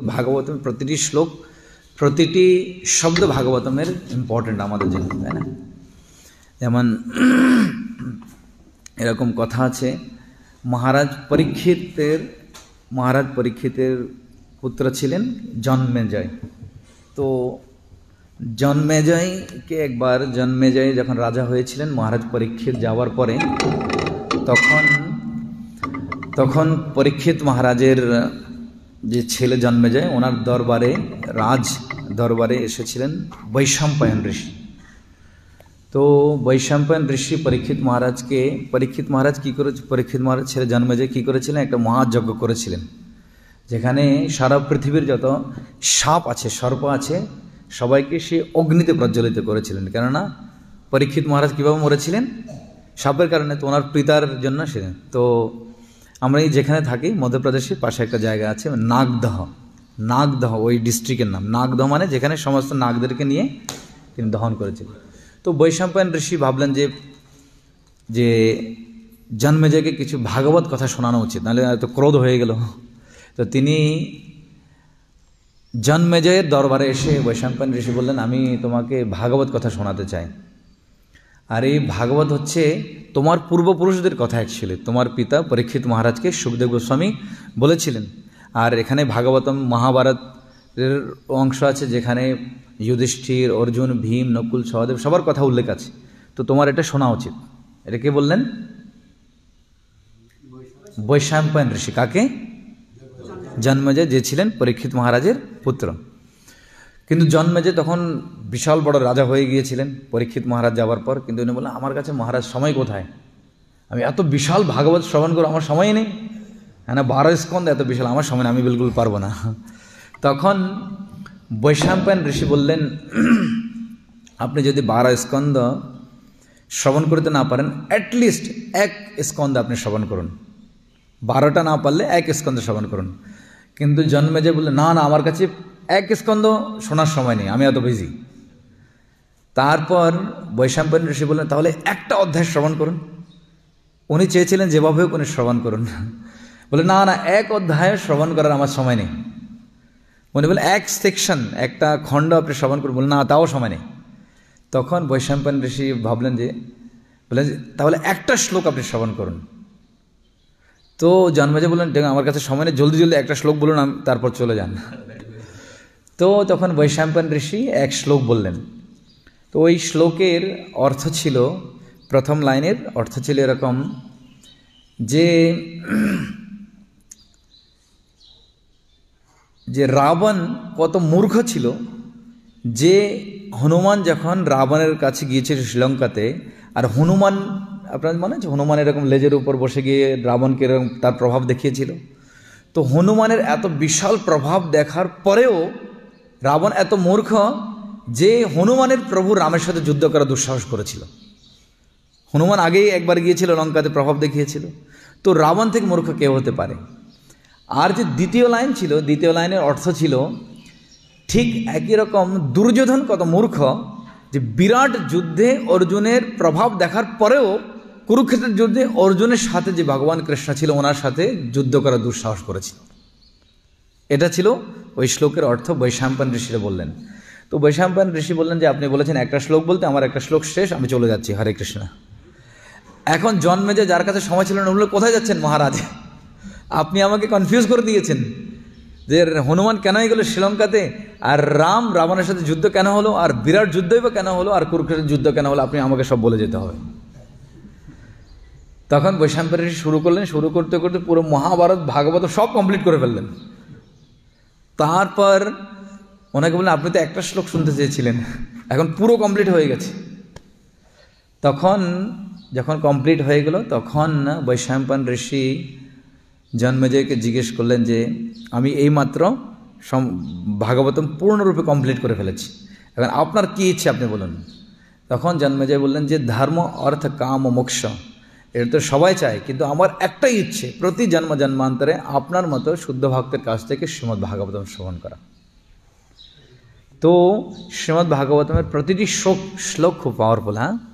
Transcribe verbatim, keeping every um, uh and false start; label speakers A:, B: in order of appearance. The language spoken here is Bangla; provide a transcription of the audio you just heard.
A: ভাগবতম প্রতিটি শ্লোক প্রতিটি শব্দ ভাগবতমের ইম্পর্টেন্ট আমাদের জন্য, তাই না? যেমন এরকম কথা আছে, মহারাজ পরীক্ষিতের মহারাজ পরীক্ষিতের পুত্র ছিলেন জন্মেজয়। তো জন্মেজয়কে একবার জন্মেজয় যখন রাজা হয়েছিলেন মহারাজ পরীক্ষিত যাওয়ার পরে, তখন তখন পরীক্ষিত মহারাজের যে ছেলে জন্মেজয় ওনার দরবারে রাজ দরবারে এসেছিলেন বৈশম্পায়ন ঋষি। তো বৈশম্পায়ন ঋষি পরীক্ষিত মহারাজকে পরীক্ষিত মহারাজ কী করে পরীক্ষিত মহারাজ ছেলে জন্মেজয় কী করেছিলেন, একটা মহাযজ্ঞ করেছিলেন, যেখানে সারা পৃথিবীর যত সাপ আছে সর্প আছে সবাইকে সে অগ্নিতে প্রজ্বলিত করেছিলেন। কেননা পরীক্ষিত মহারাজ কীভাবে মরেছিলেন? সাপের কারণে। তো ওনার পিতার জন্য সে, তো আমরা এই যেখানে থাকি মধ্যপ্রদেশের পাশে একটা জায়গা আছে নাগদহ, নাগদহ ওই ডিস্ট্রিক্টের নাম। নাগদহ মানে যেখানে সমস্ত নাগদেরকে নিয়ে তিনি দহন করেছিলেন। তো বৈশম্পায়ন ঋষি ভাবলেন যে যে জন্মেজয়কে কিছু ভাগবত কথা শোনানো উচিত, নাহলে এত ক্রোধ হয়ে গেল। তো তিনি জন্মেজয়ের দরবারে এসে বৈশম্পায়ন ঋষি বললেন, আমি তোমাকে ভাগবত কথা শোনাতে চাই। আর এই ভাগবত হচ্ছে তোমার পূর্বপুরুষদের কথা। অ্যাকচুয়ালি তোমার পিতা পরীক্ষিত মহারাজকে সুখদেব গোস্বামী বলেছিলেন। আর এখানে ভাগবতম মহাভারতের অংশ আছে যেখানে যুধিষ্ঠির, অর্জুন, ভীম, নকুল, সহদেব সবার কথা উল্লেখ আছে। তো তোমার এটা শোনা উচিত। এটা কে বললেন? বৈশম্পায়ন ঋষি। কাকে? জন্মেজয়, যে ছিলেন পরীক্ষিত মহারাজের পুত্র। কিন্তু জন্মেজয় তখন বিশাল বড় রাজা হয়ে গিয়েছিলেন পরীক্ষিত মহারাজ যাওয়ার পর। কিন্তু উনি বললেন, আমার কাছে মহারাজ সময় কোথায়? আমি এত বিশাল ভাগবত শ্রবণ করবো, আমার সময় নেই। হ্যাঁ না, বারো স্কন্ধ এত বিশাল, আমার সময় নেই, আমি বিলকুল পারবো না। তখন বৈশম্পায়ন ঋষি বললেন, আপনি যদি বারো স্কন্ধ শ্রবণ করতে না পারেন, অ্যাটলিস্ট এক স্কন্ধ আপনি শ্রবণ করুন। বারোটা না পারলে এক স্কন্ধ শ্রবণ করুন। কিন্তু জন্মেজয় বললেন, না না, আমার কাছে এক স্কন্ধ শোনার সময় নেই, আমি এত বিজি। তারপর বৈশম্পায়ন ঋষি বললেন, তাহলে একটা অধ্যায় শ্রবণ করুন। উনি চেয়েছিলেন যেভাবে হোক উনি শ্রবণ করুন। বলে, না না, এক অধ্যায় শ্রবণ করার আমার সময় নেই। উনি বলে, এক সেকশন, একটা খণ্ড আপনি শ্রবণ করুন। বলে, না, তাও সময় নেই। তখন বৈশম্পায়ন ঋষি ভাবলেন যে, বললেন তাহলে একটা শ্লোক আপনি শ্রবণ করুন। তো জন্মেজয় বললেন, আমার কাছে সময় নেই, জলদি জলদি একটা শ্লোক বলুন, তারপর চলে যান। তো তখন বৈশম্পায়ন ঋষি এক শ্লোক বললেন। তো ওই শ্লোকের অর্থ ছিল, প্রথম লাইনের অর্থ ছিল এরকম যে যে রাবণ কত মূর্খ ছিল, যে হনুমান যখন রাবণের কাছে গিয়েছিল শ্রীলঙ্কাতে, আর হনুমান, আপনার মনে আছে হনুমান এরকম লেজের উপর বসে গিয়ে রাবণকে এরকম তার প্রভাব দেখিয়েছিল। তো হনুমানের এত বিশাল প্রভাব দেখার পরেও রাবণ এত মূর্খ যে হনুমানের প্রভু রামের সাথে যুদ্ধ করা দুঃসাহস করেছিল। হনুমান আগেই একবার গিয়েছিল লঙ্কাতে, প্রভাব দেখিয়েছিল। তো রাবণ থেকে মূর্খ কেউ হতে পারে? আর যে দ্বিতীয় লাইন ছিল, দ্বিতীয় লাইনের অর্থ ছিল ঠিক একই রকম, দুর্যোধন কত মূর্খ যে বিরাট যুদ্ধে অর্জুনের প্রভাব দেখার পরেও কুরুক্ষেত্রের যুদ্ধে অর্জুনের সাথে যে ভগবান কৃষ্ণ ছিল ওনার সাথে যুদ্ধ করার দুঃসাহস করেছিল। এটা ছিল ওই শ্লোকের অর্থ। বৈশম্পায়ন ঋষিরা বললেন। তো বৈশম্পায়ন ঋষি বললেন যে, আপনি বলেছেন একটা শ্লোক বলতে, আমার একটা শ্লোক শেষ, আমি চলে যাচ্ছি, হরে কৃষ্ণ। এখন জন্মেজয় যার কাছে সময় ছিল না, বলল, কোথায় যাচ্ছেন মহারাজ? আপনি আমাকে কনফিউজ করে দিয়েছেন যে হনুমান কেন গেল শ্রীলঙ্কাতে, আর রাম রাবণের সাথে যুদ্ধ কেন হলো, আর বিরাট যুদ্ধই বা কেন হলো, আর কুরুক্ষেত্রের যুদ্ধ কেন হলো, আপনি আমাকে সব বলে যেতে হবে। তখন বৈশম্পায়ন ঋষি শুরু করলেন, শুরু করতে করতে পুরো মহাভারত ভাগবত সব কমপ্লিট করে ফেললেন। তারপর ওনাকে বললেন, আপনি তো একটা শ্লোক শুনতে চেয়েছিলেন, এখন পুরো কমপ্লিট হয়ে গেছে। তখন যখন কমপ্লিট হয়ে গেল, তখন বৈশম্পায়ন ঋষি জন্মেজয়কে জিজ্ঞেস করলেন যে, আমি এইমাত্র ভাগবতম পূর্ণরূপে কমপ্লিট করে ফেলেছি, এখন আপনার কী ইচ্ছে আপনি বলুন। তখন জন্মেজয় বললেন যে, ধর্ম, অর্থ, কাম ও মোক্ষ এটা তো সবাই চায়, কিন্তু আমার একটাই ইচ্ছে, প্রতি জন্ম জন্মান্তরে আপনার মতো শুদ্ধ ভক্তের কাছ থেকে শ্রীমদ্ ভাগবতম শ্রবণ করা। তো শ্রীমদ্ ভাগবতমের প্রতিটি শ্লোক শ্লোক খুব পাওয়ারফুল। হ্যাঁ,